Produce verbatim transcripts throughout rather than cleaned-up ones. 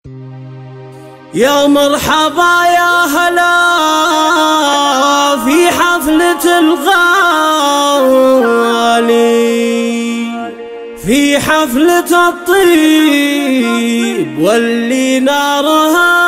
يا مرحبا يا هلا في حفلة الغالي، في حفلة الطيب واللي نارها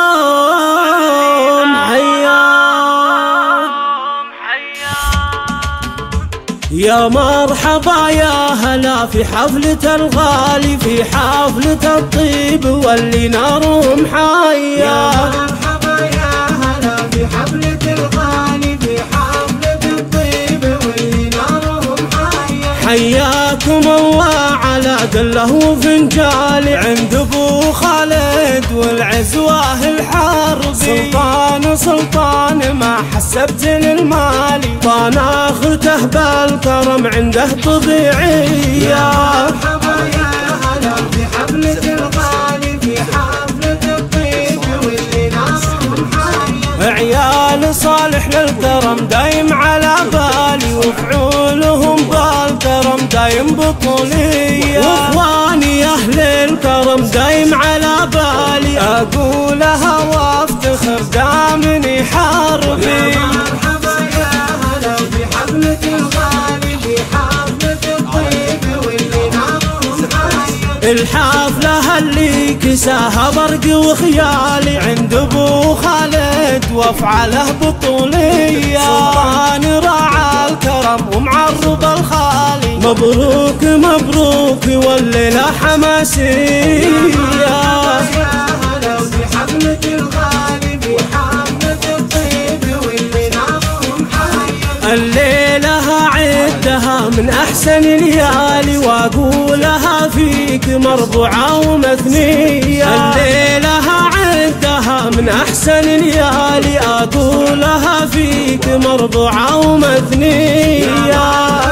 يا مرحبا يا هلا في حفلة الغالي، في حفلة الطيب واللي نارهم حيا. يا مرحبا يا هلا في حفلة الغالي، في حفلة الطيب واللي نارهم حيا. حياكم الله على دله وفنجالي عند ابو خالد والعزواه الحربي. سلطان سلطان ما حسبت للمالي، طان اخرته بالكرم عنده طبيعي. يا مرحبا يا هلا في حفلة الغالي، في حفلة الطيب واللي نارهم حيا. عيال صالح للكرم دايم على بالي، وفعولهم بالكرم دايم بطولية. واخواني اهل الكرم دايم على بالي، اقولها وافتخر دامني حربي. يا مرحبا يا هلا في حفلة الغالي، في حفلة الطيب واللي نارهم حيا. الحفلة اللي كساها برق وخيالي عند ابو خالد وافعاله بطولية. سلطان راعى الكرم ومعرب الخالي، مبروك مبروك والليلة حماسية. يا هلا في حفلة الغالي، في حفلة الطيب واللي نارهم حيا. الليلة عدها من أحسن ليالي، وأقولها فيك مربوعة ومثنية. الليلة عدها من أحسن ليالي، أقولها فيك مربوعة ومثنية. يا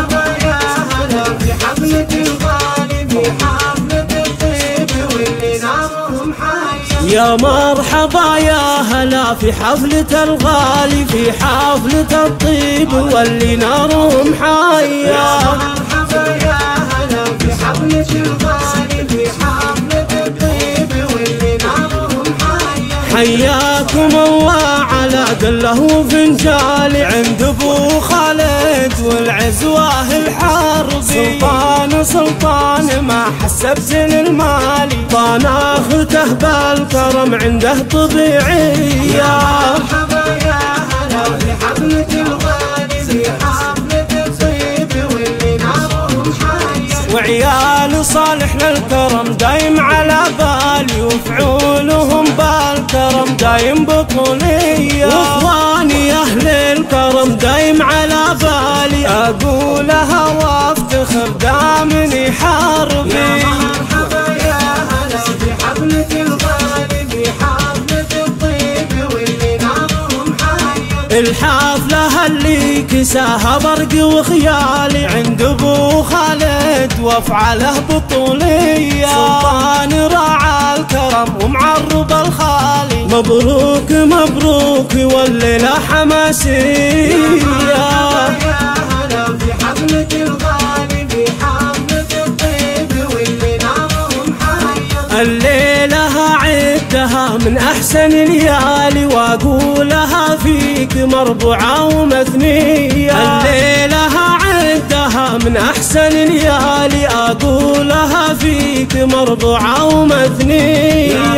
هلا في حفلة الغالي، في حفلة الطيب واللي نارهم حيا. يا مرحبا يا هلا في حفلة الغالي، في حفلة الطيب واللي نارهم حيا. مرحبا يا هلا في حفلة الغالي، في حفلة الطيب واللي نارهم حيا. حياكم الله على دله وفنجالي عند ابو خالد والعزواه الحربي. سلطان سلطان ما حسبت للمالي، طان اخرته بالكرم عنده طبيعي. يا مرحبا يا هلا في حفلة الغالي، في حفلة الطيب واللي نارهم حيا. وعيال صالح للكرم دايم على بالي، وفعولهم بالكرم دايم بطولية. واخواني اهل الكرم دايم على بالي، اقولها وافتخر دامني حربي. يا مرحبا يا هلا في حفلة الغالي، في حفلة الطيب واللي نارهم حيا. الحفلة اللي كساها برق وخيالي عند ابو خالد وافعاله بطولية. سلطان راعى الكرم ومعرب الخالي، مبروك مبروك والليلة حماسية. يا هلا في حفلة الغالي، في حفلة الطيب واللي نارهم حيا. الليلة عدها من أحسن ليالي، وأقولها فيك مربوعة ومثنية. الليلة عدها من أحسن ليالي، أقولها فيك مربوعة ومثنية.